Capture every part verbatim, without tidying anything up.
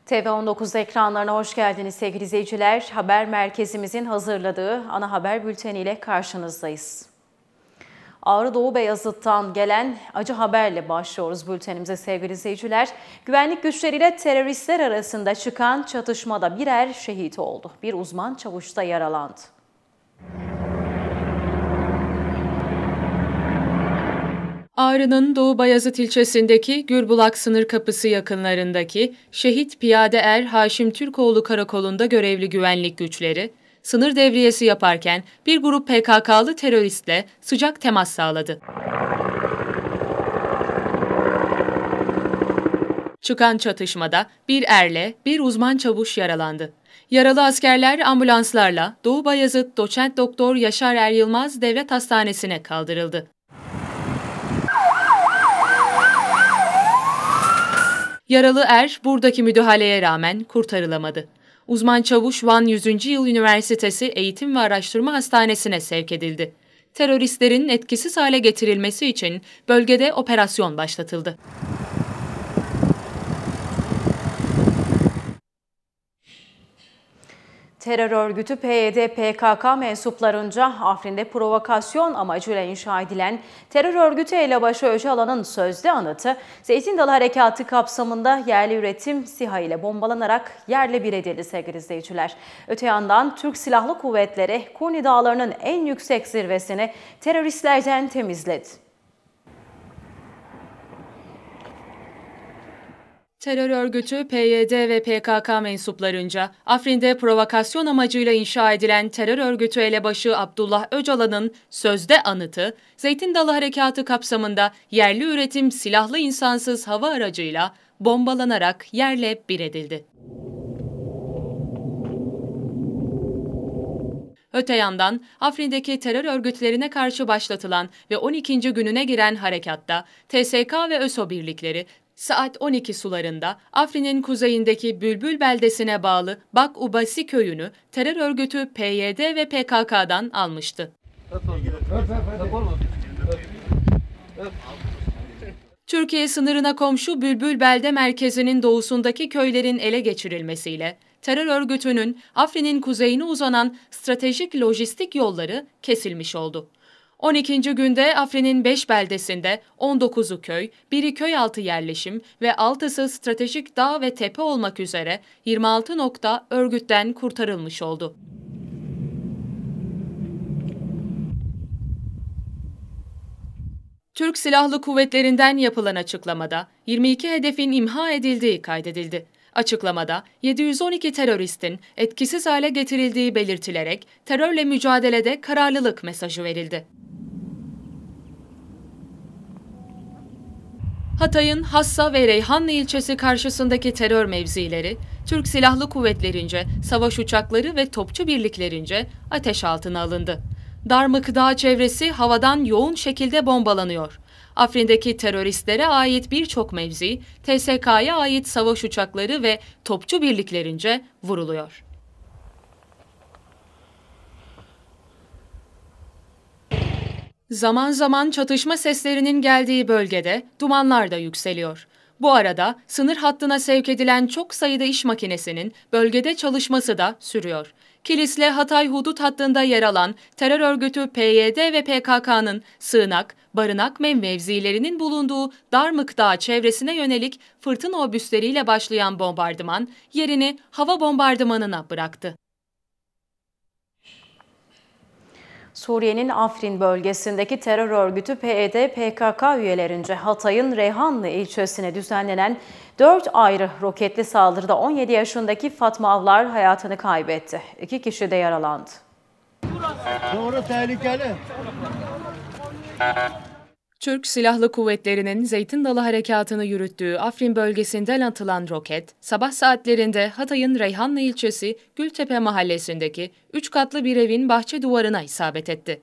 T V on dokuz ekranlarına hoş geldiniz sevgili izleyiciler. Haber merkezimizin hazırladığı ana haber bülteniyle karşınızdayız. Ağrı Doğu Beyazıt'tan gelen acı haberle başlıyoruz bültenimize sevgili izleyiciler. Güvenlik güçleriyle teröristler arasında çıkan çatışmada birer şehit oldu. Bir uzman çavuş da yaralandı. Ağrı'nın Doğu Bayazıt ilçesindeki Gürbulak sınır kapısı yakınlarındaki Şehit Piyade Er Haşim Türkoğlu Karakolu'nda görevli güvenlik güçleri, sınır devriyesi yaparken bir grup P K K'lı teröristle sıcak temas sağladı. Çıkan çatışmada bir erle bir uzman çavuş yaralandı. Yaralı askerler ambulanslarla Doğu Bayazıt Doçent Doktor Yaşar Er Yılmaz Devlet Hastanesi'ne kaldırıldı. Yaralı er buradaki müdahaleye rağmen kurtarılamadı. Uzman çavuş Van yüzüncü. Yıl Üniversitesi Eğitim ve Araştırma Hastanesi'ne sevk edildi. Teröristlerin etkisiz hale getirilmesi için bölgede operasyon başlatıldı. Terör örgütü P Y D P K K mensuplarınca Afrin'de provokasyon amacıyla inşa edilen terör örgütü elebaşı Öcalan'ın sözde anıtı Zeytin Dalı Harekatı kapsamında yerli üretim SİHA ile bombalanarak yerle bir edildi sevgili izleyiciler. Öte yandan Türk Silahlı Kuvvetleri Kurni Dağları'nın en yüksek zirvesini teröristlerden temizledi. Terör örgütü P Y D ve P K K mensuplarınca Afrin'de provokasyon amacıyla inşa edilen terör örgütü elebaşı Abdullah Öcalan'ın sözde anıtı, Zeytin Dalı Harekatı kapsamında yerli üretim silahlı insansız hava aracıyla bombalanarak yerle bir edildi. Öte yandan Afrin'deki terör örgütlerine karşı başlatılan ve on ikinci gününe giren harekatta T S K ve ÖSO birlikleri saat on iki sularında Afrin'in kuzeyindeki Bülbül beldesine bağlı Bak Ubasi köyünü terör örgütü P Y D ve P K K'dan almıştı. Türkiye sınırına komşu Bülbül belde merkezinin doğusundaki köylerin ele geçirilmesiyle terör örgütünün Afrin'in kuzeyine uzanan stratejik lojistik yolları kesilmiş oldu. on ikinci günde Afrin'in beş beldesinde on dokuzu köy, biri köy altı yerleşim ve altısı stratejik dağ ve tepe olmak üzere yirmi altı nokta örgütten kurtarılmış oldu. Türk Silahlı Kuvvetleri'nden yapılan açıklamada yirmi iki hedefin imha edildiği kaydedildi. Açıklamada yedi yüz on iki teröristin etkisiz hale getirildiği belirtilerek terörle mücadelede kararlılık mesajı verildi. Hatay'ın Hassa ve Reyhanlı ilçesi karşısındaki terör mevzileri, Türk Silahlı Kuvvetlerince, savaş uçakları ve topçu birliklerince ateş altına alındı. Darmık Dağ çevresi havadan yoğun şekilde bombalanıyor. Afrin'deki teröristlere ait birçok mevzi, T S K'ya ait savaş uçakları ve topçu birliklerince vuruluyor. Zaman zaman çatışma seslerinin geldiği bölgede dumanlar da yükseliyor. Bu arada sınır hattına sevk edilen çok sayıda iş makinesinin bölgede çalışması da sürüyor. Kilis'le Hatay hudut hattında yer alan terör örgütü P Y D ve P K K'nın sığınak, barınak mevzilerinin bulunduğu Darmık Dağı çevresine yönelik fırtına obüsleriyle başlayan bombardıman yerini hava bombardımanına bıraktı. Suriye'nin Afrin bölgesindeki terör örgütü P Y D P K K üyelerince Hatay'ın Reyhanlı ilçesine düzenlenen dört ayrı roketli saldırıda on yedi yaşındaki Fatma Avlar hayatını kaybetti. İki kişi de yaralandı. Doğru, tehlikeli. Türk Silahlı Kuvvetleri'nin Zeytin Dalı Harekatı'nı yürüttüğü Afrin bölgesinden atılan roket, sabah saatlerinde Hatay'ın Reyhanlı ilçesi Gültepe mahallesindeki üç katlı bir evin bahçe duvarına isabet etti.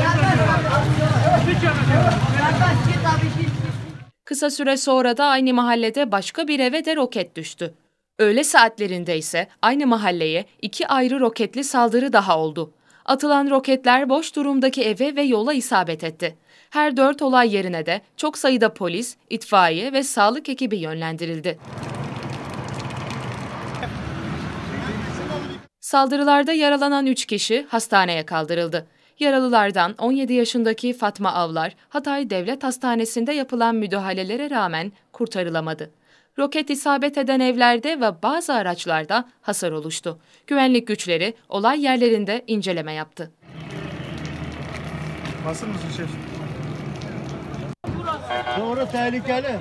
Kısa süre sonra da aynı mahallede başka bir eve de roket düştü. Öğle saatlerinde ise aynı mahalleye iki ayrı roketli saldırı daha oldu. Atılan roketler boş durumdaki eve ve yola isabet etti. Her dört olay yerine de çok sayıda polis, itfaiye ve sağlık ekibi yönlendirildi. Saldırılarda yaralanan üç kişi hastaneye kaldırıldı. Yaralılardan on yedi yaşındaki Fatma Avlar, Hatay Devlet Hastanesi'nde yapılan müdahalelere rağmen kurtarılamadı. Roket isabet eden evlerde ve bazı araçlarda hasar oluştu. Güvenlik güçleri olay yerlerinde inceleme yaptı. Hazır mısın şef? Doğru tehlikeli.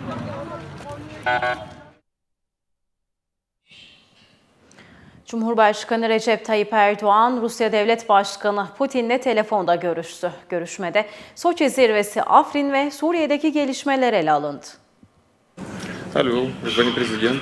Cumhurbaşkanı Recep Tayyip Erdoğan, Rusya Devlet Başkanı Putin'le telefonda görüştü. Görüşmede Soçi zirvesi, Afrin ve Suriye'deki gelişmeler ele alındı. Alo, звонит президент.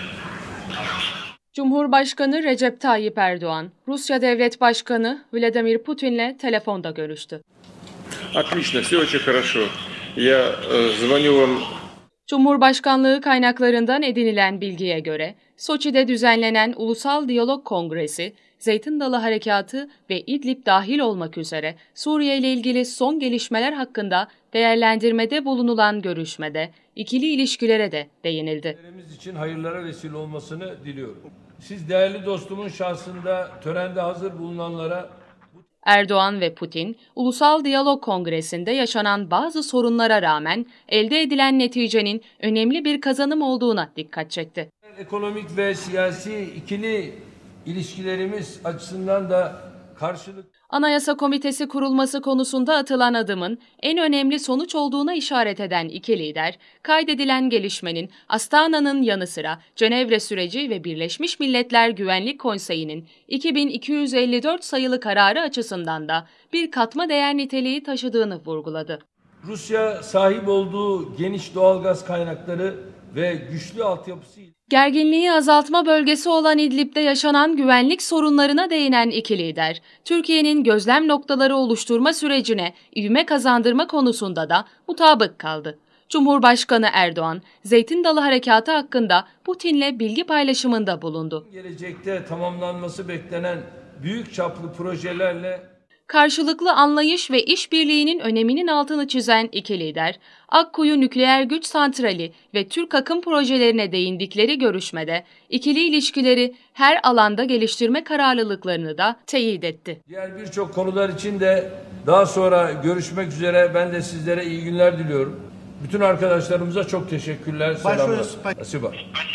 Cumhurbaşkanı Recep Tayyip Erdoğan, Rusya Devlet Başkanı Vladimir Putin'le telefonda görüştü. Отлично, все очень хорошо. Я э, звоню вам. Cumhurbaşkanlığı kaynaklarından edinilen bilgiye göre, Soçi'de düzenlenen Ulusal Diyalog Kongresi, Zeytin Dalı Harekatı ve İdlib dahil olmak üzere Suriye ile ilgili son gelişmeler hakkında değerlendirmede bulunulan görüşmede ikili ilişkilere de değinildi. Ülkemiz için hayırlara vesile olmasını diliyorum. Siz değerli dostumun şahsında törende hazır bulunanlara Erdoğan ve Putin, Ulusal Diyalog Kongresi'nde yaşanan bazı sorunlara rağmen elde edilen neticenin önemli bir kazanım olduğuna dikkat çekti. ekonomik ve siyasi ikili ilişkilerimiz açısından da karşılık Anayasa Komitesi kurulması konusunda atılan adımın en önemli sonuç olduğuna işaret eden iki lider, kaydedilen gelişmenin Astana'nın yanı sıra Cenevre süreci ve Birleşmiş Milletler Güvenlik Konseyi'nin iki bin iki yüz elli dört sayılı kararı açısından da bir katma değer niteliği taşıdığını vurguladı. Rusya sahip olduğu geniş doğalgaz kaynakları ve güçlü altyapısıyla Gerginliği azaltma bölgesi olan İdlib'de yaşanan güvenlik sorunlarına değinen iki lider, Türkiye'nin gözlem noktaları oluşturma sürecine ivme kazandırma konusunda da mutabık kaldı. Cumhurbaşkanı Erdoğan, Zeytin Dalı Harekatı hakkında Putin'le bilgi paylaşımında bulundu. gelecekte tamamlanması beklenen büyük çaplı projelerle Karşılıklı anlayış ve işbirliğinin öneminin altını çizen iki lider, Akkuyu Nükleer Güç Santrali ve Türk Akım projelerine değindikleri görüşmede ikili ilişkileri her alanda geliştirme kararlılıklarını da teyit etti. diğer birçok konular için de daha sonra görüşmek üzere. Ben de sizlere iyi günler diliyorum. Bütün arkadaşlarımıza çok teşekkürler. Selamlar. Başlıyoruz. Spasibo.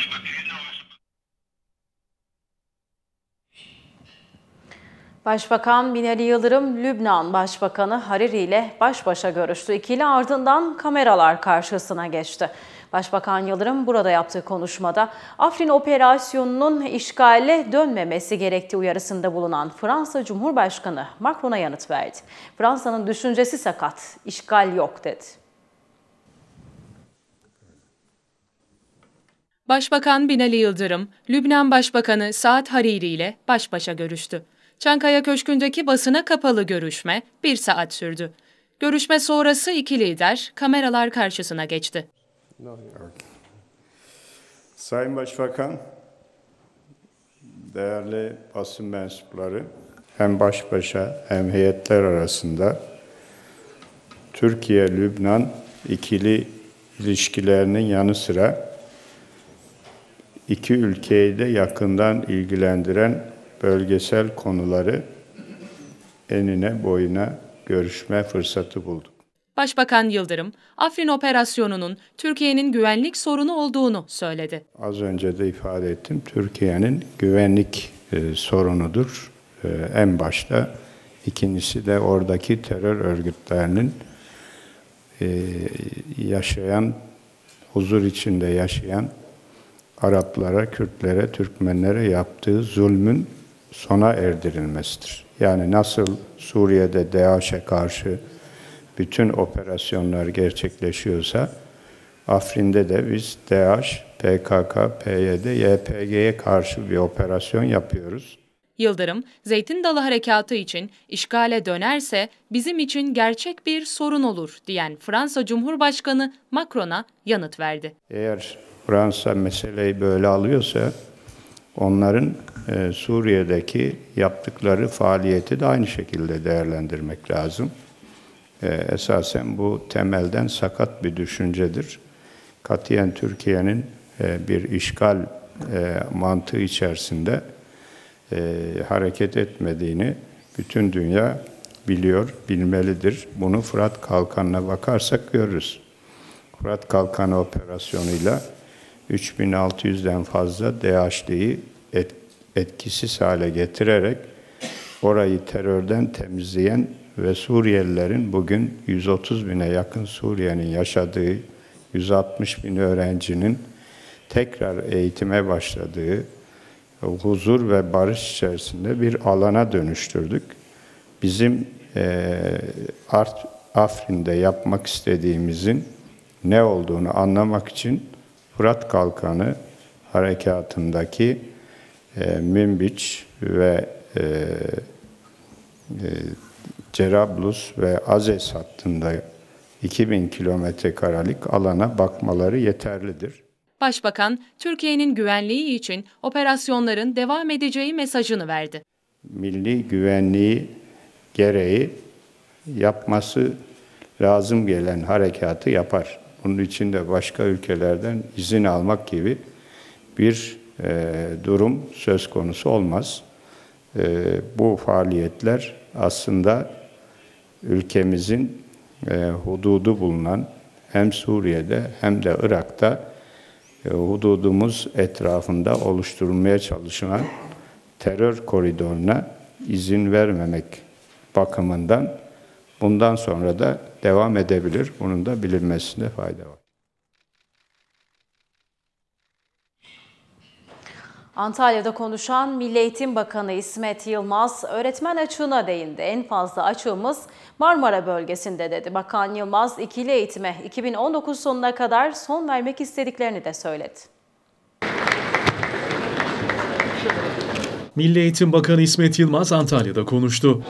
Başbakan Binali Yıldırım, Lübnan Başbakanı Hariri ile baş başa görüştü. İkili ardından kameralar karşısına geçti. Başbakan Yıldırım burada yaptığı konuşmada Afrin operasyonunun işgale dönmemesi gerektiği uyarısında bulunan Fransa Cumhurbaşkanı Macron'a yanıt verdi. Fransa'nın düşüncesi sakat, işgal yok dedi. Başbakan Binali Yıldırım, Lübnan Başbakanı Saad Hariri ile baş başa görüştü. Çankaya Köşkü'ndeki basına kapalı görüşme bir saat sürdü. Görüşme sonrası iki lider kameralar karşısına geçti. Sayın Başbakan, değerli basın mensupları, hem baş başa hem heyetler arasında Türkiye-Lübnan ikili ilişkilerinin yanı sıra iki ülkeyi de yakından ilgilendiren bölgesel konuları enine boyuna görüşme fırsatı bulduk. Başbakan Yıldırım, Afrin operasyonunun Türkiye'nin güvenlik sorunu olduğunu söyledi. Az önce de ifade ettim, Türkiye'nin güvenlik e, sorunudur e, en başta. İkincisi de oradaki terör örgütlerinin e, yaşayan, huzur içinde yaşayan Araplara, Kürtlere, Türkmenlere yaptığı zulmün sona erdirilmesidir. Yani nasıl Suriye'de DAEŞ'e karşı bütün operasyonlar gerçekleşiyorsa, Afrin'de de biz DAEŞ, P K K, P Y D, Y P G'ye karşı bir operasyon yapıyoruz. Yıldırım, Zeytin Dalı Harekatı için işgale dönerse bizim için gerçek bir sorun olur diyen Fransa Cumhurbaşkanı Macron'a yanıt verdi. Eğer Fransa meseleyi böyle alıyorsa, onların e, Suriye'deki yaptıkları faaliyeti de aynı şekilde değerlendirmek lazım. E, esasen bu temelden sakat bir düşüncedir. Katiyen Türkiye'nin e, bir işgal e, mantığı içerisinde e, hareket etmediğini bütün dünya biliyor, bilmelidir. Bunu Fırat Kalkanı'na bakarsak görürüz. Fırat Kalkanı operasyonuyla üç bin altı yüzden fazla DAEŞ'liyi et, etkisiz hale getirerek orayı terörden temizleyen ve Suriyelilerin bugün yüz otuz bine yakın Suriye'nin yaşadığı, yüz altmış bin öğrencinin tekrar eğitime başladığı, huzur ve barış içerisinde bir alana dönüştürdük. Bizim e, Art, Afrin'de yapmak istediğimizin ne olduğunu anlamak için Fırat Kalkanı harekatındaki e, Münbiç ve e, e, Cerablus ve Azez hattında iki bin kilometre karelik alana bakmaları yeterlidir. Başbakan, Türkiye'nin güvenliği için operasyonların devam edeceği mesajını verdi. Milli güvenliği gereği yapması lazım gelen harekatı yapar. Bunun için de başka ülkelerden izin almak gibi bir e, durum söz konusu olmaz. E, bu faaliyetler aslında ülkemizin e, hududu bulunan hem Suriye'de hem de Irak'ta e, hududumuz etrafında oluşturulmaya çalışılan terör koridoruna izin vermemek bakımından bundan sonra da devam edebilir. Bunun da bilinmesinde fayda var. Antalya'da konuşan Milli Eğitim Bakanı İsmet Yılmaz, öğretmen açığına değindi. En fazla açığımız Marmara bölgesinde dedi. Bakan Yılmaz, ikili eğitime iki bin on dokuz sonuna kadar son vermek istediklerini de söyledi. Milli Eğitim Bakanı İsmet Yılmaz Antalya'da konuştu.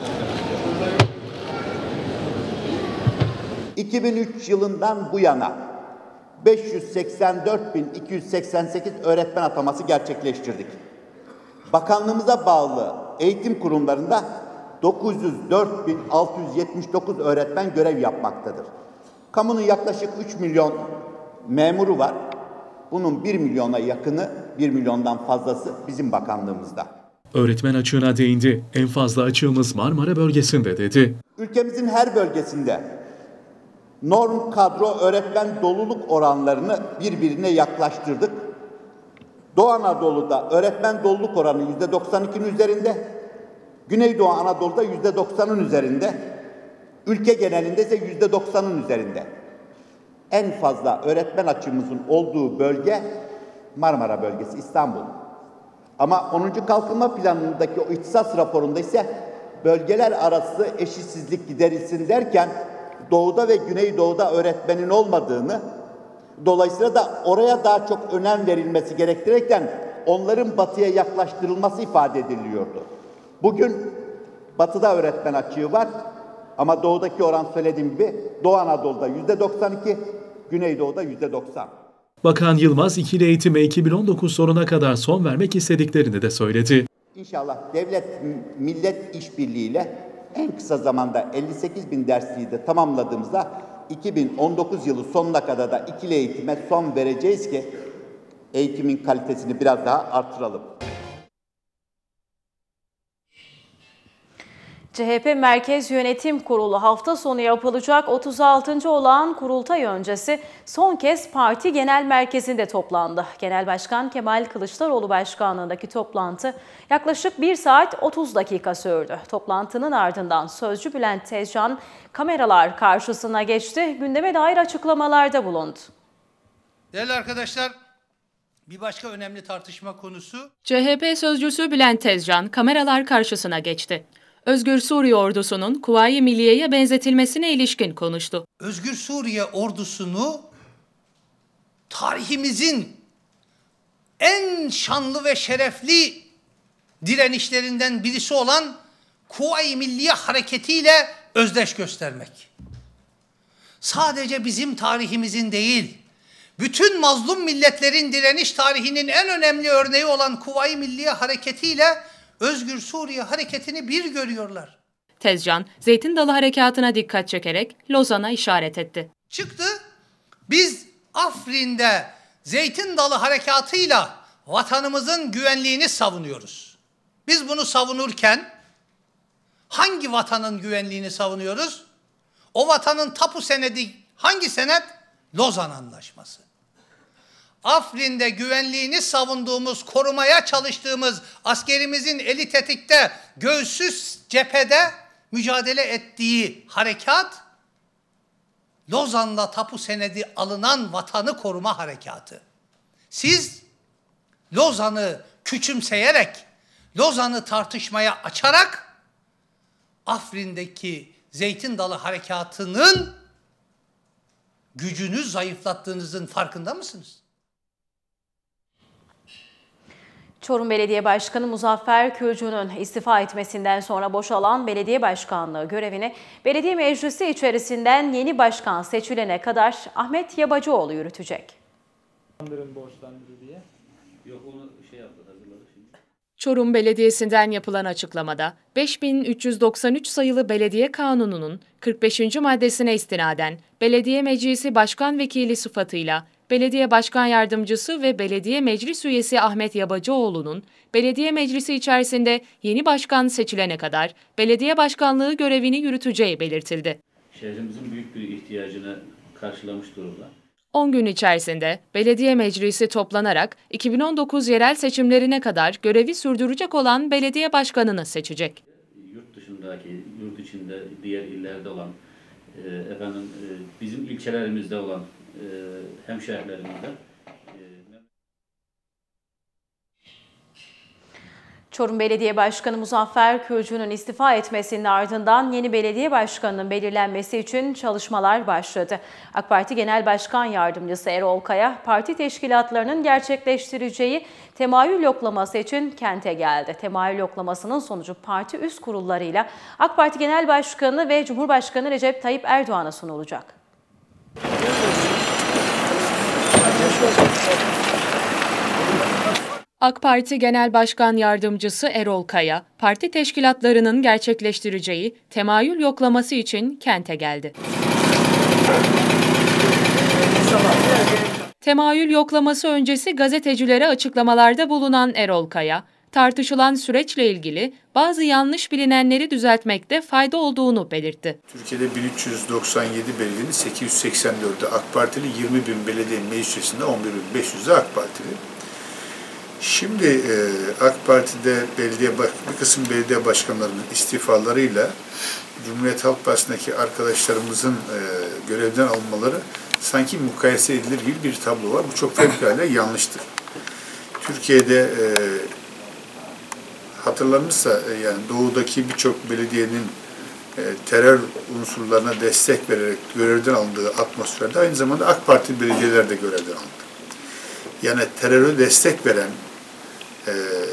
iki bin üç yılından bu yana beş yüz seksen dört bin iki yüz seksen sekiz öğretmen ataması gerçekleştirdik. Bakanlığımıza bağlı eğitim kurumlarında dokuz yüz dört bin altı yüz yetmiş dokuz öğretmen görev yapmaktadır. Kamunun yaklaşık üç milyon memuru var. Bunun bir milyona yakını, bir milyondan fazlası bizim bakanlığımızda. Öğretmen açığına değindi. En fazla açığımız Marmara bölgesinde dedi. Ülkemizin her bölgesinde norm kadro öğretmen doluluk oranlarını birbirine yaklaştırdık. Doğu Anadolu'da öğretmen doluluk oranı yüzde doksan ikinin üzerinde, Güneydoğu Anadolu'da yüzde doksanın üzerinde, ülke genelinde ise yüzde doksanın üzerinde. En fazla öğretmen açığımızın olduğu bölge Marmara bölgesi, İstanbul. Ama onuncu Kalkınma Planı'ndaki o ihtisas raporunda ise bölgeler arası eşitsizlik giderilsin derken Doğu'da ve Güneydoğu'da öğretmenin olmadığını, dolayısıyla da oraya daha çok önem verilmesi gerektirirken onların batıya yaklaştırılması ifade ediliyordu. Bugün batıda öğretmen açığı var ama doğudaki oran söylediğim gibi Doğu Anadolu'da yüzde doksan iki, Güneydoğu'da yüzde doksan. Bakan Yılmaz ikili eğitime iki bin on dokuz sonuna kadar son vermek istediklerini de söyledi. İnşallah devlet millet işbirliğiyle en kısa zamanda elli sekiz bin dersliği de tamamladığımızda iki bin on dokuz yılı sonuna kadar da ikili eğitime son vereceğiz ki eğitimin kalitesini biraz daha artıralım. C H P Merkez Yönetim Kurulu hafta sonu yapılacak otuz altıncı olağan kurultay öncesi son kez parti genel merkezinde toplandı. Genel Başkan Kemal Kılıçdaroğlu başkanlığındaki toplantı yaklaşık bir saat otuz dakika sürdü. Toplantının ardından Sözcü Bülent Tezcan kameralar karşısına geçti, gündeme dair açıklamalarda bulundu. Değerli arkadaşlar, bir başka önemli tartışma konusu. C H P sözcüsü Bülent Tezcan kameralar karşısına geçti. Özgür Suriye ordusunun Kuvayi Milliye'ye benzetilmesine ilişkin konuştu. Özgür Suriye ordusunu tarihimizin en şanlı ve şerefli direnişlerinden birisi olan Kuvayi Milliye hareketiyle özdeş göstermek. Sadece bizim tarihimizin değil, bütün mazlum milletlerin direniş tarihinin en önemli örneği olan Kuvayi Milliye hareketiyle Özgür Suriye hareketini bir görüyorlar. Tezcan, Zeytin Dalı Harekatı'na dikkat çekerek Lozan'a işaret etti. Çıktı, biz Afrin'de Zeytin Dalı Harekatı'yla vatanımızın güvenliğini savunuyoruz. Biz bunu savunurken hangi vatanın güvenliğini savunuyoruz? O vatanın tapu senedi hangi senet? Lozan Anlaşması. Afrin'de güvenliğini savunduğumuz, korumaya çalıştığımız, askerimizin eli tetikte, göğsüz cephede mücadele ettiği harekat, Lozan'la tapu senedi alınan vatanı koruma harekatı. Siz Lozan'ı küçümseyerek, Lozan'ı tartışmaya açarak Afrin'deki Zeytin Dalı Harekatı'nın gücünü zayıflattığınızın farkında mısınız? Çorum Belediye Başkanı Muzaffer Kürcü'nün istifa etmesinden sonra boşalan belediye başkanlığı görevini belediye meclisi içerisinden yeni başkan seçilene kadar Ahmet Yabacıoğlu yürütecek. Çorum Belediyesi'nden yapılan açıklamada beş bin üç yüz doksan üç sayılı Belediye Kanunu'nun kırk beşinci maddesine istinaden Belediye Meclisi Başkan Vekili sıfatıyla Belediye Başkan Yardımcısı ve Belediye Meclis Üyesi Ahmet Yabacıoğlu'nun belediye meclisi içerisinde yeni başkan seçilene kadar belediye başkanlığı görevini yürüteceği belirtildi. Şehrimizin büyük bir ihtiyacını karşılamış durumda. on gün içerisinde belediye meclisi toplanarak iki bin on dokuz yerel seçimlerine kadar görevi sürdürecek olan belediye başkanını seçecek. Yurt dışındaki, yurt içinde, diğer illerde olan, e, efendim e, bizim ilçelerimizde olan e, hemşehrilerimizde. E, Çorum Belediye Başkanı Muzaffer Kürcü'nün istifa etmesinin ardından yeni belediye başkanının belirlenmesi için çalışmalar başladı. AK Parti Genel Başkan Yardımcısı Erol Kaya, parti teşkilatlarının gerçekleştireceği temayül yoklaması için kente geldi. Temayül yoklamasının sonucu parti üst kurullarıyla AK Parti Genel Başkanı ve Cumhurbaşkanı Recep Tayyip Erdoğan'a sunulacak. AK Parti Genel Başkan Yardımcısı Erol Kaya, parti teşkilatlarının gerçekleştireceği temayül yoklaması için kente geldi. Temayül yoklaması öncesi gazetecilere açıklamalarda bulunan Erol Kaya, tartışılan süreçle ilgili bazı yanlış bilinenleri düzeltmekte fayda olduğunu belirtti. Türkiye'de bin üç yüz doksan yedi belediyenin sekiz yüz seksen dördü AK Partili, yirmi bin belediye meclis üyesinde on bir bin beş yüzü AK Partili. Şimdi e, AK Parti'de belediye bir kısım belediye başkanlarının istifalarıyla Cumhuriyet Halk Partisi'ndeki arkadaşlarımızın e, görevden alınmaları sanki mukayese edilir gibi bir tablo var. Bu çok fevkalade yanlıştır. Türkiye'de e, hatırlanırsa e, yani doğudaki birçok belediyenin e, terör unsurlarına destek vererek görevden alındığı atmosferde aynı zamanda AK Parti belediyeler de görevden alındı. Yani teröre destek veren e,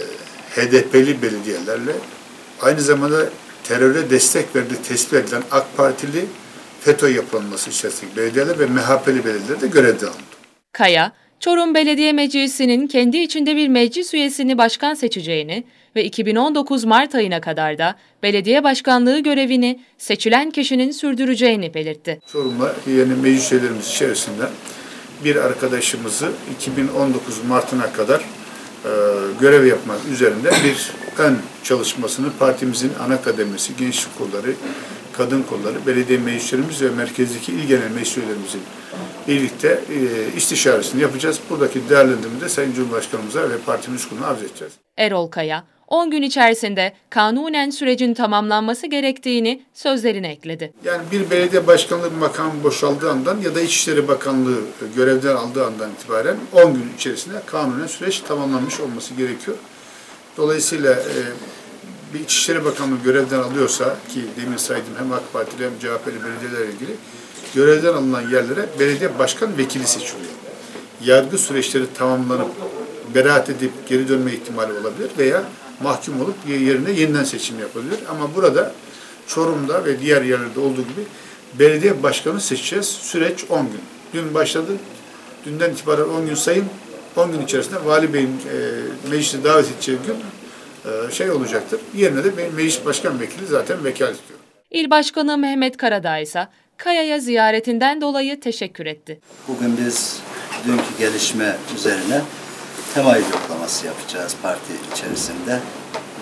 H D P'li belediyelerle aynı zamanda teröre destek verdiği tespit edilen AK Partili FETÖ yapılanması içerisindeki belediyeler ve M H P'li belediyeler de görevden alındı. Kaya, Çorum Belediye Meclisi'nin kendi içinde bir meclis üyesini başkan seçeceğini ve iki bin on dokuz Mart ayına kadar da belediye başkanlığı görevini seçilen kişinin sürdüreceğini belirtti. Çorum'la yeni meclis üyelerimiz içerisinde bir arkadaşımızı iki bin on dokuz Mart'ına kadar e, görev yapmak üzerinde bir ön çalışmasını partimizin ana kademesi, gençlik kolları, kadın kolları, belediye meclislerimiz ve merkezdeki il genel meclis üyelerimizin birlikte e, istişaresini yapacağız. Buradaki değerlendirmeyi de Sayın Cumhurbaşkanımıza ve partimiz üst kuruluna arz edeceğiz. Erol Kaya, on gün içerisinde kanunen sürecin tamamlanması gerektiğini sözlerine ekledi. Yani bir belediye başkanlığı makamı boşaldığı andan ya da İçişleri Bakanlığı görevden aldığı andan itibaren on gün içerisinde kanunen süreç tamamlanmış olması gerekiyor. Dolayısıyla e, bir İçişleri Bakanlığı görevden alıyorsa, ki demin saydım hem AK Partili hem C H P'li belediyelerle ilgili, görevden alınan yerlere belediye başkan vekili seçiliyor. Yargı süreçleri tamamlanıp beraat edip geri dönme ihtimali olabilir veya mahkum olup yerine yeniden seçim yapabilir. Ama burada Çorum'da ve diğer yerlerde olduğu gibi belediye başkanı seçeceğiz. Süreç on gün. Dün başladı. Dünden itibaren on gün sayın. on gün içerisinde Vali Bey'in e, meclise davet edeceği gün e, şey olacaktır. Yerine de meclis başkan vekili zaten vekalet ediyor. İl Başkanı Mehmet Karadağ ise Kaya'ya ziyaretinden dolayı teşekkür etti. Bugün biz dünkü gelişme üzerine temayül yoklaması yapacağız parti içerisinde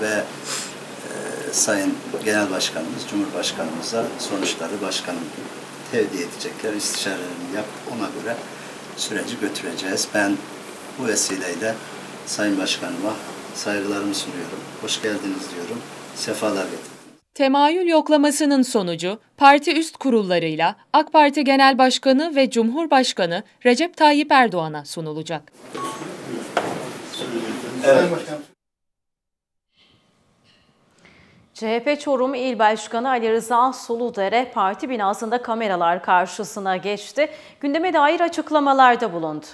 ve e, Sayın Genel Başkanımız, Cumhurbaşkanımıza sonuçları başkanım tevdi edecekler. İstişarelerini yap, ona göre süreci götüreceğiz. Ben bu vesileyle Sayın Başkanıma saygılarımı sunuyorum. Hoş geldiniz diyorum. Sefalar getirin. Temayül yoklamasının sonucu parti üst kurullarıyla AK Parti Genel Başkanı ve Cumhurbaşkanı Recep Tayyip Erdoğan'a sunulacak. Evet. C H P Çorum İl Başkanı Ali Rıza Soludere parti binasında kameralar karşısına geçti. Gündeme dair açıklamalarda bulundu.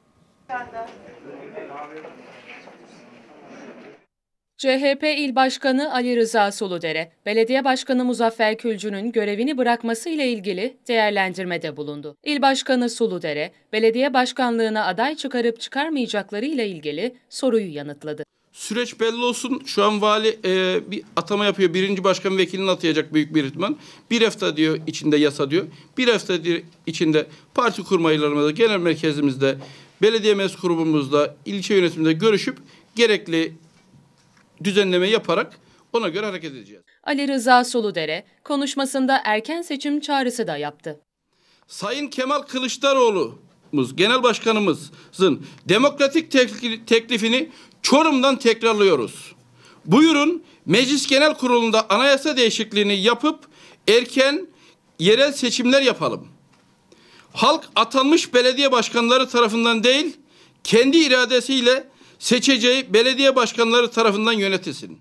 C H P İl Başkanı Ali Rıza Soludere, Belediye Başkanı Muzaffer Külcü'nün görevini bırakması ile ilgili değerlendirmede bulundu. İl Başkanı Soludere, belediye başkanlığına aday çıkarıp çıkarmayacakları ile ilgili soruyu yanıtladı. Süreç belli olsun. Şu an vali e, bir atama yapıyor. Birinci başkan vekilini atayacak büyük bir ihtimal. Bir hafta diyor içinde yasa diyor. Bir hafta diyor, içinde parti kurmaylarımızda, genel merkezimizde, belediye meclis grubumuzda, ilçe yönetiminde görüşüp gerekli düzenleme yaparak ona göre hareket edeceğiz. Ali Rıza Soludere konuşmasında erken seçim çağrısı da yaptı. Sayın Kemal Kılıçdaroğlu'muz, genel başkanımızın demokratik teklifini Çorum'dan tekrarlıyoruz. Buyurun Meclis Genel Kurulu'nda anayasa değişikliğini yapıp erken yerel seçimler yapalım. Halk atanmış belediye başkanları tarafından değil, kendi iradesiyle seçeceği belediye başkanları tarafından yönetilsin.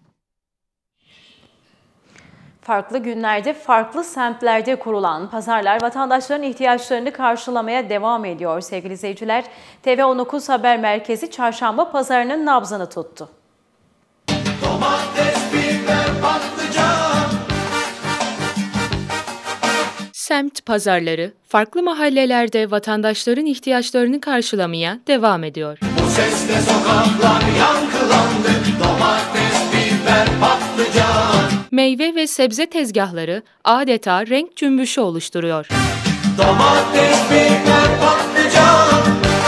Farklı günlerde, farklı semtlerde kurulan pazarlar vatandaşların ihtiyaçlarını karşılamaya devam ediyor sevgili izleyiciler. T V on dokuz Haber Merkezi Çarşamba Pazarı'nın nabzını tuttu. Domates, biber, patlıcan. Semt pazarları farklı mahallelerde vatandaşların ihtiyaçlarını karşılamaya devam ediyor. Bu sesle sokaklar yankılandı. Domates, biber, patlıcan. Meyve ve sebze tezgahları adeta renk cümbüşü oluşturuyor. Domates, biber, patlıcan.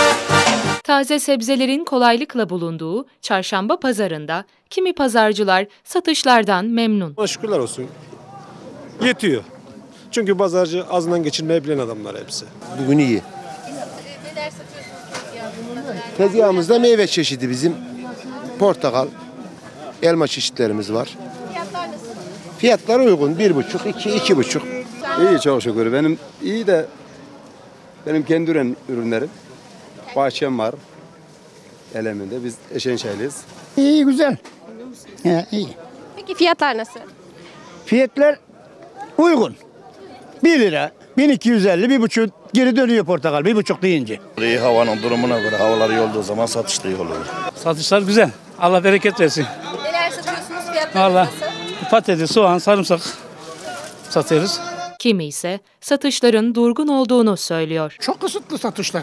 Taze sebzelerin kolaylıkla bulunduğu Çarşamba Pazarı'nda kimi pazarcılar satışlardan memnun. Şükürler olsun. Yetiyor. Çünkü pazarcı azından geçirmeyi bilen adamlar hepsi. Bugün iyi. Neler satıyorsunuz tezgahınızda? Tezgahımızda meyve çeşidi bizim. Portakal, elma çeşitlerimiz var. Fiyatlar nasıl? Fiyatlar uygun. Bir buçuk, iki, iki buçuk. İyi çok şükür. Benim iyi de benim kendi üren ürünlerim. Bahçem var. Eleminde. Biz Eşenşehirliyiz. İyi güzel. Ya, iyi. Peki fiyatlar nasıl? Fiyatlar uygun. bir lira, bin iki yüz elli, bir buçuk geri dönüyor portakal, bir buçuk deyince. İyi havanın durumuna göre havalar iyi olduğu zaman satış da iyi oluyor. Satışlar güzel. Allah bereket versin. Neler satıyorsunuz? Fiyatlar Vallahi nasıl? patates, soğan, sarımsak satıyoruz. Kimi ise satışların durgun olduğunu söylüyor. Çok kısıtlı satışlar.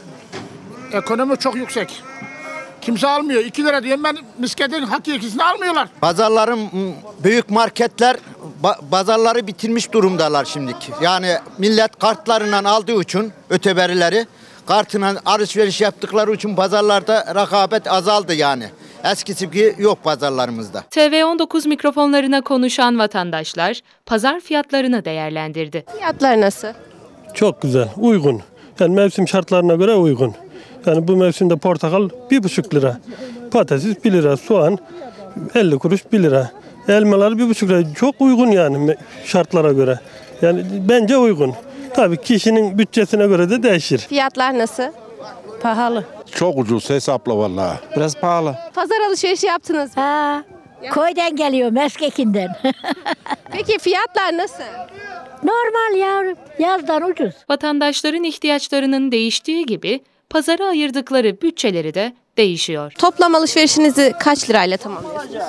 Ekonomi çok yüksek. Kimse almıyor. iki lira diyorum ben, misketin hakikisini almıyorlar. Pazarların, büyük marketler pazarları bitirmiş durumdalar şimdiki. Yani millet kartlarından aldığı için öteberileri kartına alışveriş yaptıkları için pazarlarda rekabet azaldı yani. Eskisi gibi yok pazarlarımızda. T V on dokuz mikrofonlarına konuşan vatandaşlar pazar fiyatlarını değerlendirdi. Fiyatlar nasıl? Çok güzel, uygun. Yani mevsim şartlarına göre uygun. Yani bu mevsimde portakal bir buçuk lira, patates bir lira, soğan elli kuruş bir lira. Elmalar bir buçuk lira. Çok uygun yani şartlara göre. Yani bence uygun. Tabii kişinin bütçesine göre de değişir. Fiyatlar nasıl? Pahalı. Çok ucuz hesapla vallahi. Biraz pahalı. Pazar alışverişi yaptınız mı? Ha, köyden geliyor, Meskekinden. Peki fiyatlar nasıl? Normal yavrum, yazdan ucuz. Vatandaşların ihtiyaçlarının değiştiği gibi pazara ayırdıkları bütçeleri de değişiyor. Toplam alışverişinizi kaç lirayla tamamlıyorsunuz?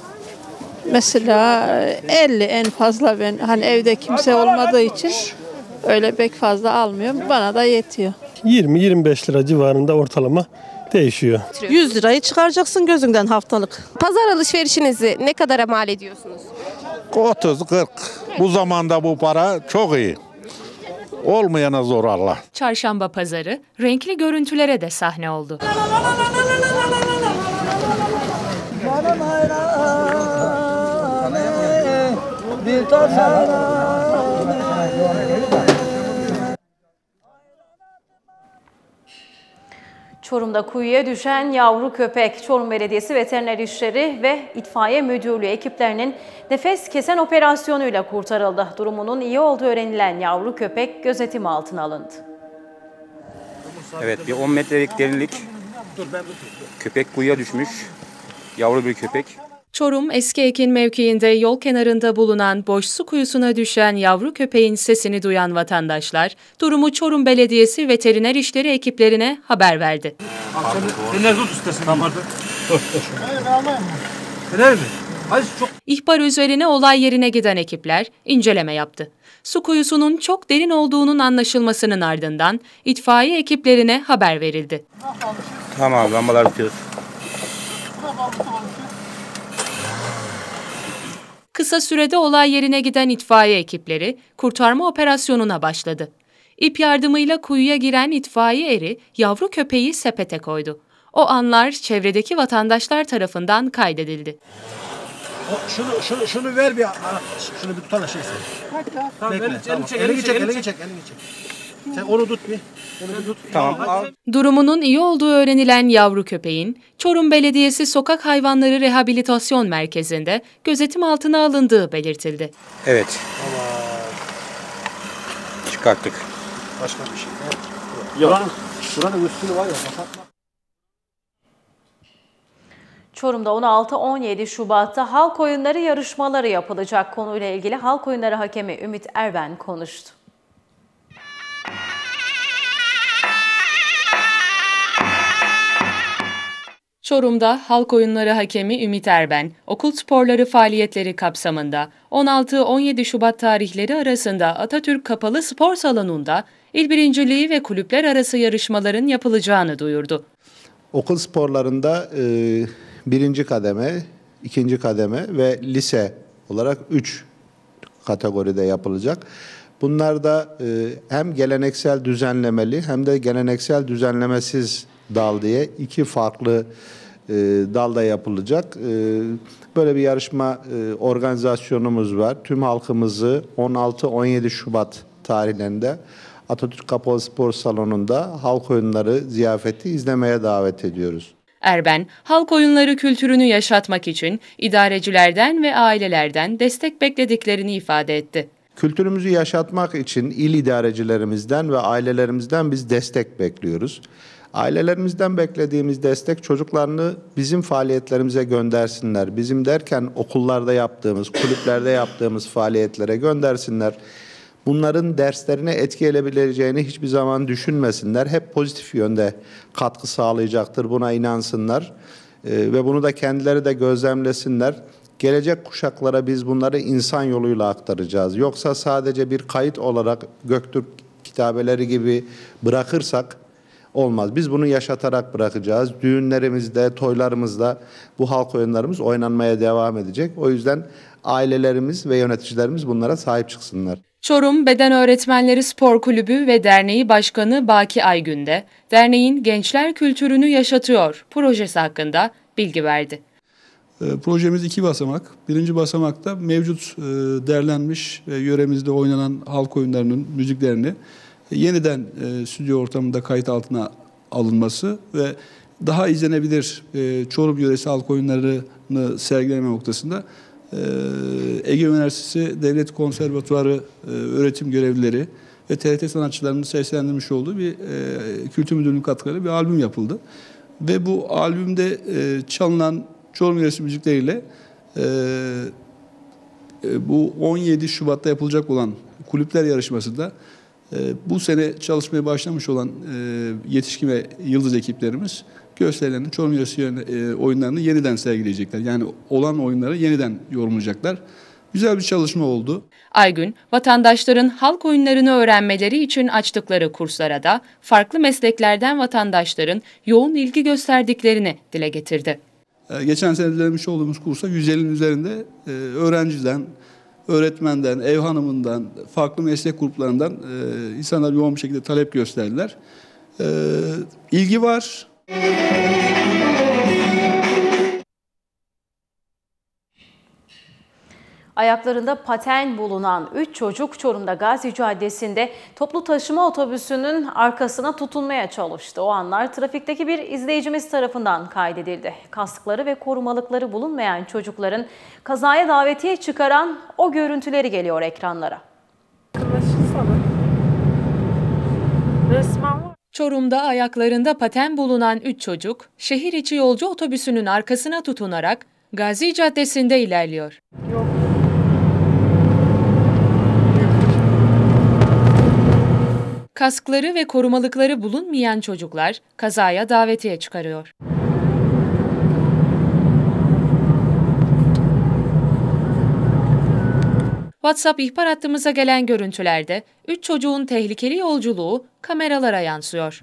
Mesela elli en fazla, ben hani evde kimse olmadığı için öyle pek fazla almıyorum. Bana da yetiyor. yirmi yirmi beş lira civarında ortalama değişiyor. yüz lirayı çıkaracaksın gözünden haftalık. Pazar alışverişinizi ne kadara mal ediyorsunuz? otuz kırk. Bu zamanda bu para çok iyi. Olmayana zor Allah. Çarşamba pazarı renkli görüntülere de sahne oldu. Çorum'da kuyuya düşen yavru köpek, Çorum Belediyesi Veteriner İşleri ve İtfaiye Müdürlüğü ekiplerinin nefes kesen operasyonuyla kurtarıldı. Durumunun iyi olduğu öğrenilen yavru köpek gözetim altına alındı. Evet, bir on metrelik derinlik köpek kuyuya düşmüş, yavru bir köpek. Çorum Eski Ekin mevkiinde yol kenarında bulunan boş su kuyusuna düşen yavru köpeğin sesini duyan vatandaşlar, durumu Çorum Belediyesi Veteriner İşleri ekiplerine haber verdi. İhbar üzerine olay yerine giden ekipler inceleme yaptı. Su kuyusunun çok derin olduğunun anlaşılmasının ardından itfaiye ekiplerine haber verildi. Tamam, lambalar tutuyoruz. Kısa sürede olay yerine giden itfaiye ekipleri kurtarma operasyonuna başladı. İp yardımıyla kuyuya giren itfaiye eri yavru köpeği sepete koydu. O anlar çevredeki vatandaşlar tarafından kaydedildi. O, şunu, şunu, şunu ver bir, şunu bir tutana şey sen. Tamam, Bekle, elini, tamam. Çek, elini çek, elini çek, elini çek. Sen onu tut bir. Onu tut. Tamam. Durumunun iyi olduğu öğrenilen yavru köpeğin Çorum Belediyesi Sokak Hayvanları Rehabilitasyon Merkezi'nde gözetim altına alındığı belirtildi. Evet. Tamam. Çıkarttık. Başka bir şey. Buranın, buranın üstünü var ya. Kapatma. Çorum'da on altı on yedi Şubat'ta halk oyunları yarışmaları yapılacak. Konuyla ilgili halk oyunları hakemi Ümit Erben konuştu. Çorum'da halk oyunları hakemi Ümit Erben, okul sporları faaliyetleri kapsamında on altı on yedi Şubat tarihleri arasında Atatürk Kapalı Spor Salonu'nda il birinciliği ve kulüpler arası yarışmaların yapılacağını duyurdu. Okul sporlarında e, birinci kademe, ikinci kademe ve lise olarak üç kategoride yapılacak. Bunlar da e, hem geleneksel düzenlemeli hem de geleneksel düzenlemesiz dal diye iki farklı e, dalda yapılacak. E, böyle bir yarışma e, organizasyonumuz var. Tüm halkımızı on altı on yedi Şubat tarihlerinde Atatürk Kapalı Spor Salonu'nda halk oyunları ziyafeti izlemeye davet ediyoruz. Erben, halk oyunları kültürünü yaşatmak için idarecilerden ve ailelerden destek beklediklerini ifade etti. Kültürümüzü yaşatmak için il idarecilerimizden ve ailelerimizden biz destek bekliyoruz. Ailelerimizden beklediğimiz destek çocuklarını bizim faaliyetlerimize göndersinler. Bizim derken okullarda yaptığımız, kulüplerde yaptığımız faaliyetlere göndersinler. Bunların derslerine etki edebileceğini hiçbir zaman düşünmesinler. Hep pozitif yönde katkı sağlayacaktır. Buna inansınlar ee, ve bunu da kendileri de gözlemlesinler. Gelecek kuşaklara biz bunları insan yoluyla aktaracağız. Yoksa sadece bir kayıt olarak Göktürk kitabeleri gibi bırakırsak olmaz. Biz bunu yaşatarak bırakacağız. Düğünlerimizde, toylarımızda bu halk oyunlarımız oynanmaya devam edecek. O yüzden ailelerimiz ve yöneticilerimiz bunlara sahip çıksınlar. Çorum Beden Öğretmenleri Spor Kulübü ve Derneği Başkanı Baki Aygün de derneğin gençler kültürünü yaşatıyor projesi hakkında bilgi verdi. Projemiz iki basamak. Birinci basamakta mevcut derlenmiş ve yöremizde oynanan halk oyunlarının müziklerini yeniden stüdyo ortamında kayıt altına alınması ve daha izlenebilir Çorum yöresi halk oyunlarını sergileme noktasında Ege Üniversitesi Devlet Konservatuarı öğretim görevlileri ve T R T sanatçılarının seslendirmiş olduğu bir Kültür Müdürlüğü'nün katkıları bir albüm yapıldı. Ve bu albümde çalınan Çorum yöresi müzikleriyle bu on yedi Şubat'ta yapılacak olan kulüpler yarışmasında bu sene çalışmaya başlamış olan yetişkin ve yıldız ekiplerimiz gösterilenin Çorum yöresi oyunlarını yeniden sergileyecekler. Yani olan oyunları yeniden yorumlayacaklar. Güzel bir çalışma oldu. Aygün, vatandaşların halk oyunlarını öğrenmeleri için açtıkları kurslara da farklı mesleklerden vatandaşların yoğun ilgi gösterdiklerini dile getirdi. Geçen sene düzenlemiş olduğumuz kursa yüz ellinin üzerinde öğrenciden, öğretmenden, ev hanımından, farklı meslek gruplarından insanlar yoğun bir şekilde talep gösterdiler. İlgi var. Ayaklarında paten bulunan üç çocuk Çorum'da Gazi Caddesi'nde toplu taşıma otobüsünün arkasına tutunmaya çalıştı. O anlar trafikteki bir izleyicimiz tarafından kaydedildi. Kaskları ve korumalıkları bulunmayan çocukların kazaya davetiye çıkaran o görüntüleri geliyor ekranlara. Çorum'da ayaklarında paten bulunan üç çocuk, şehir içi yolcu otobüsünün arkasına tutunarak Gazi Caddesi'nde ilerliyor. Kaskları ve korumalıkları bulunmayan çocuklar kazaya davetiye çıkarıyor. WhatsApp ihbar hattımıza gelen görüntülerde üç çocuğun tehlikeli yolculuğu kameralara yansıyor.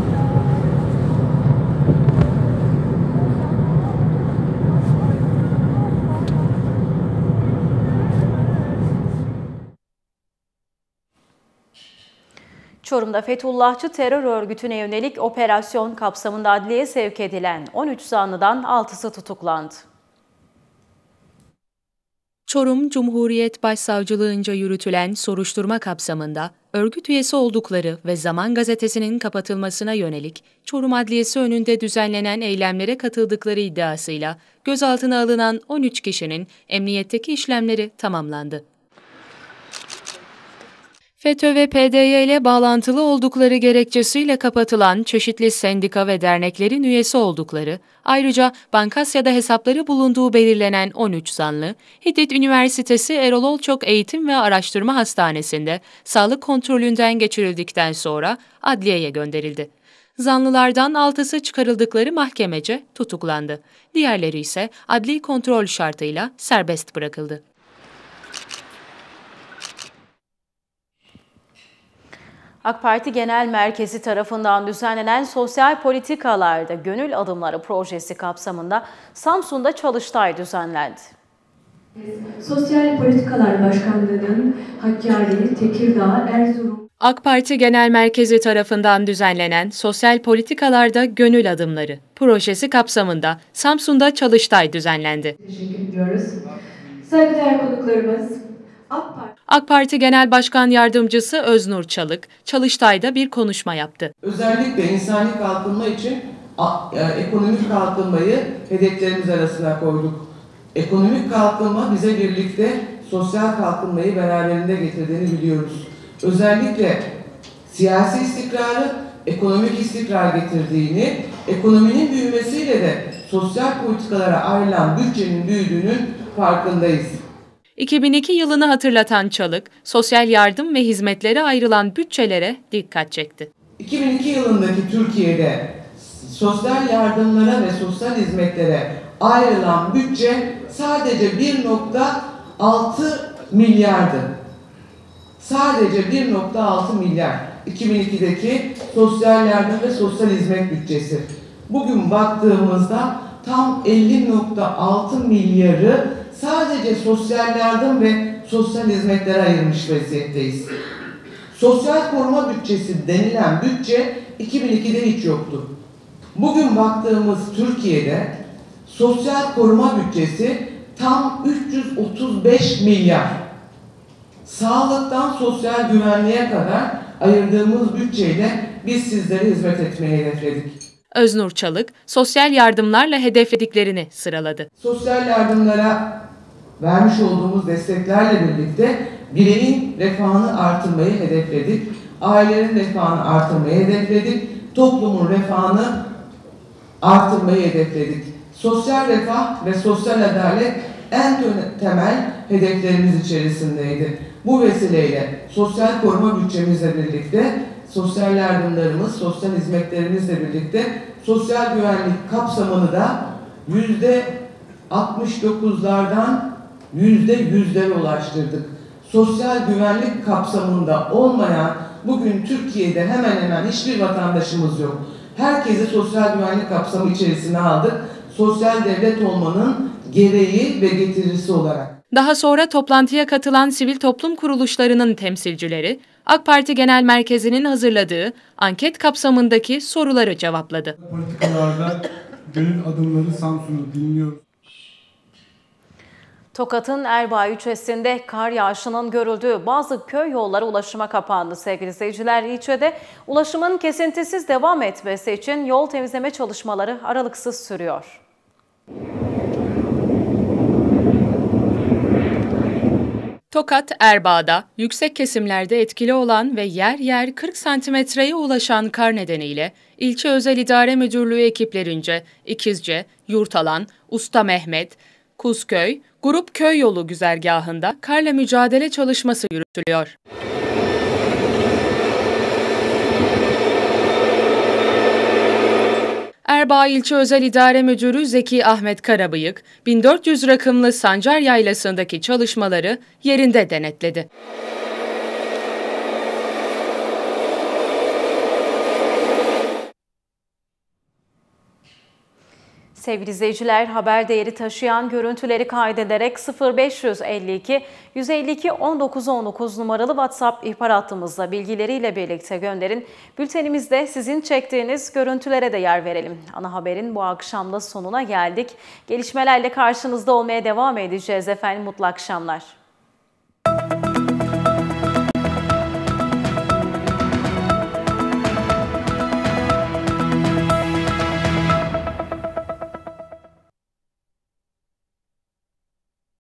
Çorum'da Fethullahçı terör örgütüne yönelik operasyon kapsamında adliyeye sevk edilen on üç zanlıdan altısı tutuklandı. Çorum Cumhuriyet Başsavcılığınca yürütülen soruşturma kapsamında örgüt üyesi oldukları ve Zaman Gazetesi'nin kapatılmasına yönelik Çorum Adliyesi önünde düzenlenen eylemlere katıldıkları iddiasıyla gözaltına alınan on üç kişinin emniyetteki işlemleri tamamlandı. FETÖ ve P D Y ile bağlantılı oldukları gerekçesiyle kapatılan çeşitli sendika ve derneklerin üyesi oldukları, ayrıca Bankasya'da hesapları bulunduğu belirlenen on üç zanlı, Hitit Üniversitesi Erol Olçok Eğitim ve Araştırma Hastanesi'nde sağlık kontrolünden geçirildikten sonra adliyeye gönderildi. Zanlılardan altısı çıkarıldıkları mahkemece tutuklandı. Diğerleri ise adli kontrol şartıyla serbest bırakıldı. AK Parti Genel Merkezi tarafından düzenlenen sosyal politikalarda gönül adımları projesi kapsamında Samsun'da çalıştay düzenlendi. Sosyal Politikalar Başkanlığı'nın Hakkari, Tekirdağ, Erzurum... AK Parti Genel Merkezi tarafından düzenlenen Sosyal Politikalarda Gönül Adımları projesi kapsamında Samsun'da çalıştay düzenlendi. Teşekkür ediyoruz. Saygıdeğer konuklarımız, AK Parti... AK Parti Genel Başkan Yardımcısı Öznur Çalık, çalıştayda bir konuşma yaptı. Özellikle insani kalkınma için ekonomik kalkınmayı hedeflerimiz arasına koyduk. Ekonomik kalkınma bize birlikte sosyal kalkınmayı beraberinde getirdiğini biliyoruz. Özellikle siyasi istikrarı, ekonomik istikrar getirdiğini, ekonominin büyümesiyle de sosyal politikalara ayrılan bütçenin büyüdüğünün farkındayız. iki bin iki yılını hatırlatan Çalık, sosyal yardım ve hizmetlere ayrılan bütçelere dikkat çekti. iki bin iki yılındaki Türkiye'de sosyal yardımlara ve sosyal hizmetlere ayrılan bütçe sadece bir nokta altı milyardı. Sadece bir nokta altı milyar iki bin ikideki sosyal yardım ve sosyal hizmet bütçesi. Bugün baktığımızda tam elli nokta altı milyarı sadece sosyal yardım ve sosyal hizmetlere ayırmış vaziyetteyiz. Sosyal koruma bütçesi denilen bütçe iki bin ikide hiç yoktu. Bugün baktığımız Türkiye'de sosyal koruma bütçesi tam üç yüz otuz beş milyar. Sağlıktan sosyal güvenliğe kadar ayırdığımız bütçeyle biz sizlere hizmet etmeye hedefledik. Öznur Çalık, sosyal yardımlarla hedeflediklerini sıraladı. Sosyal yardımlara vermiş olduğumuz desteklerle birlikte bireyin refahını artırmayı hedefledik. Ailelerin refahını artırmayı hedefledik. Toplumun refahını artırmayı hedefledik. Sosyal refah ve sosyal adalet en temel hedeflerimiz içerisindeydi. Bu vesileyle sosyal koruma bütçemizle birlikte sosyal yardımlarımız, sosyal hizmetlerimizle birlikte sosyal güvenlik kapsamını da yüzde altmış dokuzlardan yüzde yüzlere ulaştırdık. Sosyal güvenlik kapsamında olmayan bugün Türkiye'de hemen hemen hiçbir vatandaşımız yok. Herkesi sosyal güvenlik kapsamı içerisine aldık. Sosyal devlet olmanın gereği ve getirisi olarak. Daha sonra toplantıya katılan sivil toplum kuruluşlarının temsilcileri, AK Parti Genel Merkezi'nin hazırladığı anket kapsamındaki soruları cevapladı. Politikalarda gönül adımları Samsun'u dinliyoruz. Tokat'ın Erbaa ilçesinde kar yağışının görüldüğü bazı köy yolları ulaşıma kapandı sevgili izleyiciler. İlçede ulaşımın kesintisiz devam etmesi için yol temizleme çalışmaları aralıksız sürüyor. Tokat, Erbaa'da yüksek kesimlerde etkili olan ve yer yer kırk santimetreye ulaşan kar nedeniyle İlçe Özel İdare Müdürlüğü ekiplerince İkizce, Yurtalan, Usta Mehmet, Kuzköy, Grup Köy Yolu güzergahında karla mücadele çalışması yürütülüyor. Erbaa İlçe Özel İdare Müdürü Zeki Ahmet Karabıyık, bin dört yüz rakımlı Sancar Yaylası'ndaki çalışmaları yerinde denetledi. Sevgili izleyiciler, haber değeri taşıyan görüntüleri kaydederek sıfır beş yüz elli iki yüz elli iki on dokuz on dokuz numaralı WhatsApp ihbar hattımızla bilgileriyle birlikte gönderin. Bültenimizde sizin çektiğiniz görüntülere de yer verelim. Ana haberin bu akşam da sonuna geldik. Gelişmelerle karşınızda olmaya devam edeceğiz efendim. Mutlu akşamlar.